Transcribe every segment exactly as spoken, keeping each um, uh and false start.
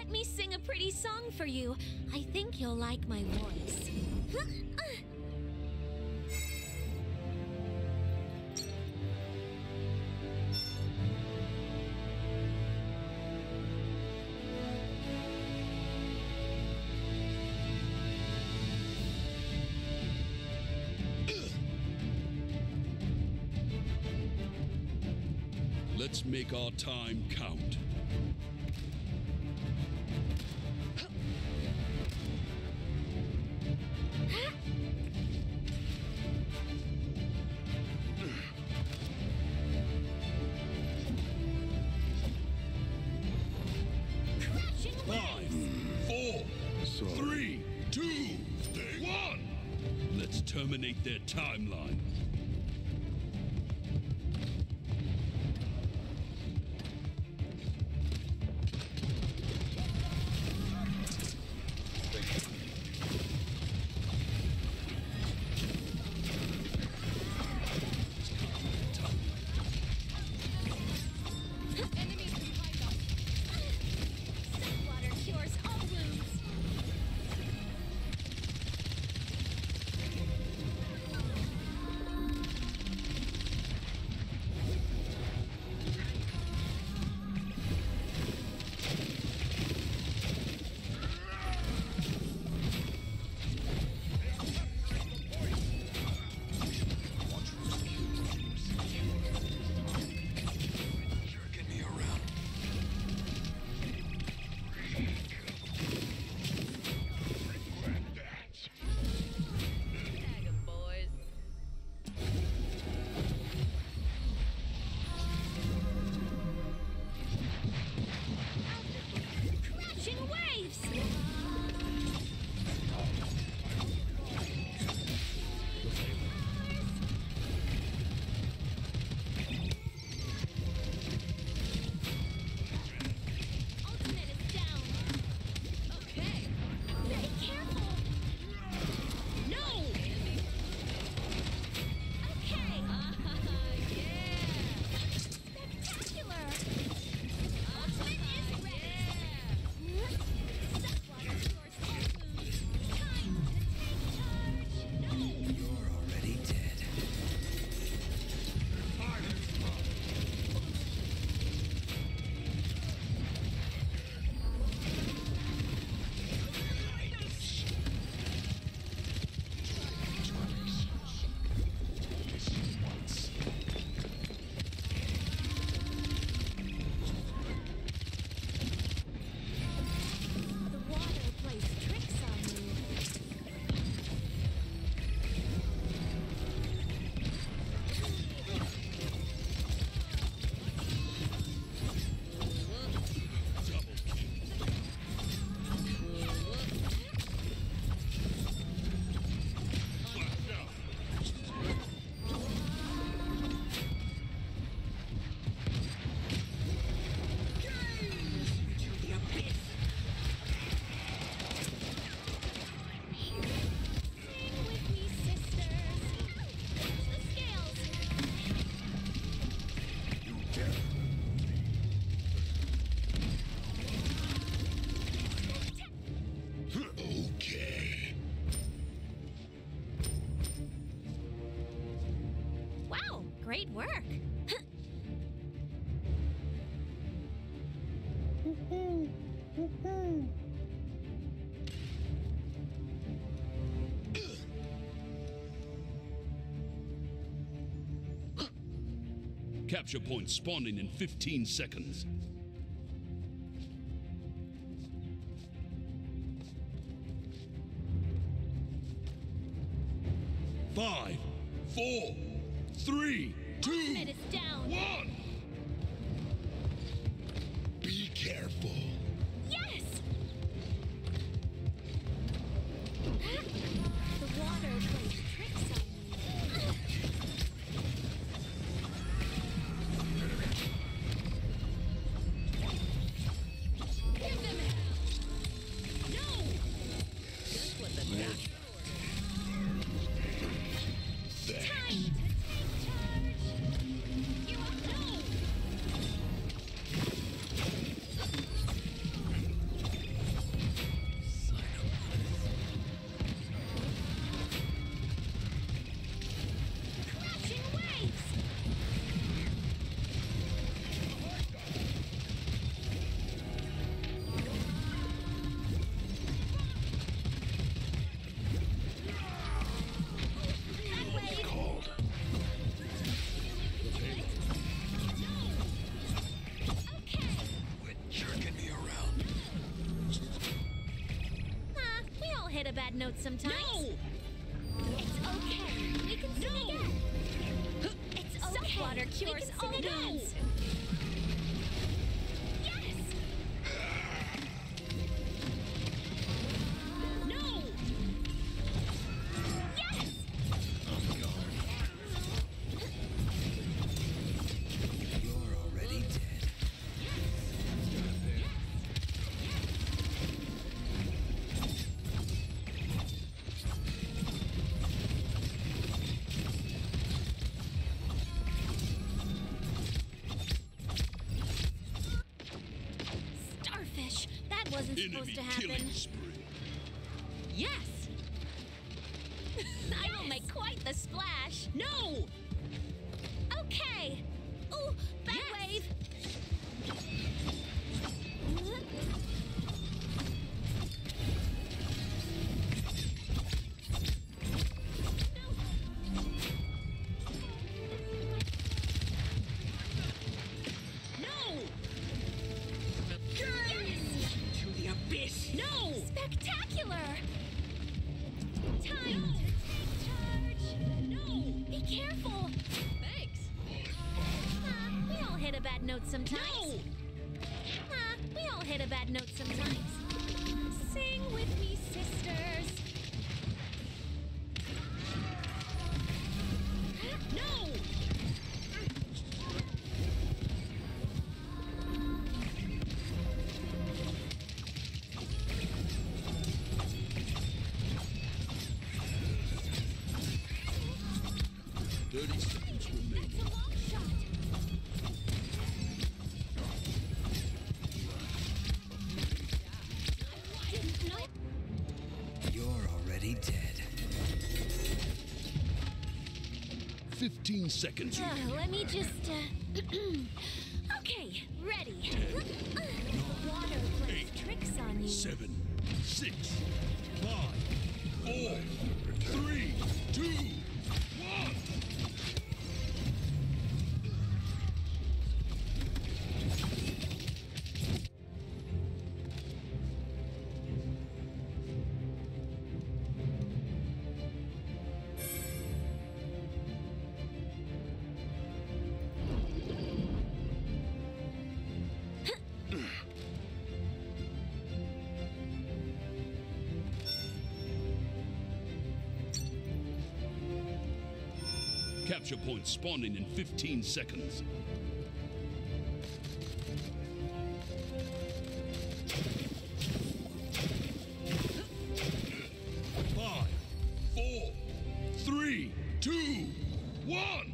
Let me sing a pretty song for you. I think you'll like my voice. Let's make our time count. Five, four, three, two, one. Let's terminate their timeline. Great work. Capture point spawning in fifteen seconds. Five, four, three, two, Ultimate is down. one. Be careful. Yes! The water plays tricks on me. Give them hell! No! Just what the natural. Time to take charge! You are no! note sometimes. No! It's okay. We can sing No! again. It's okay. Salt water cures we can all sing again. wounds. Yes! No! Yes! I'm gone. You're already dead. Starfish! That wasn't supposed Enemy to happen. killing spree. Yes! I will make quite the splash. No! Okay. Ooh, bad Yes. wave. No! Yes! To the abyss! No! Spectacular! Time to take charge. No! Be careful. Thanks! Uh, we all hit a bad note sometimes. No! Uh, we all hit a bad note sometimes. Sing with me, sisters. No! Thirty seconds remaining. That's a long shot. Didn't know. You're already dead. Fifteen seconds. Uh, let me just, uh... okay, ready. Water plays tricks on you. Seven, six, five, four, three, two, one. Capture point spawning in fifteen seconds. Five, four, three, two, one.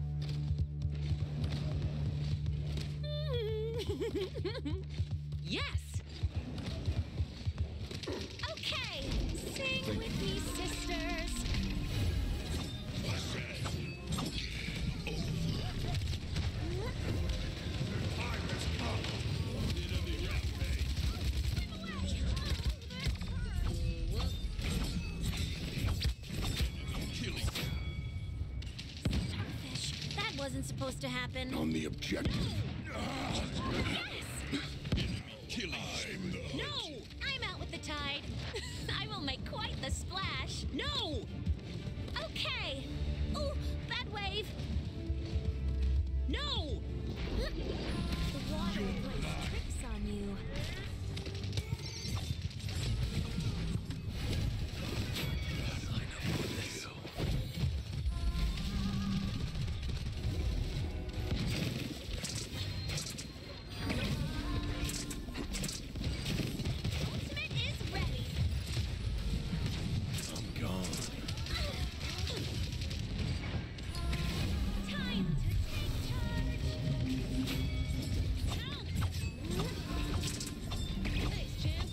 Yes! Okay, sing with me, sisters. Killing. Starfish, that wasn't supposed to happen. On the objective. Yes! Killing. I'm the No! I'm out with the tide. I will make quite the splash. No! Okay. Ooh, bad wave. No! The water plays tricks on you. Ultimate is ready. I'm gone. Time to take charge. Thanks, champ.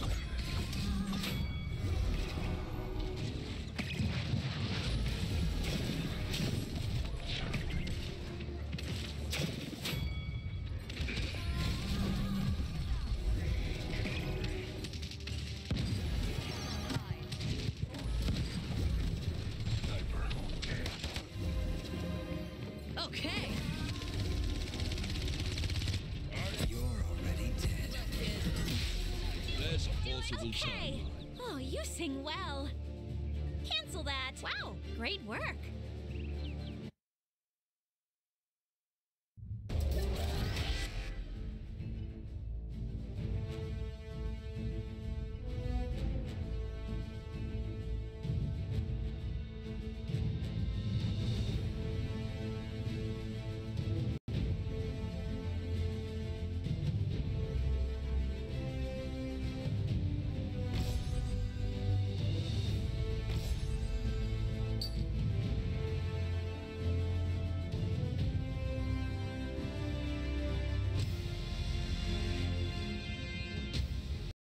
Okay. You're already dead. There's a possible Okay. timeline. Oh, you sing well. Cancel that. Wow, great work.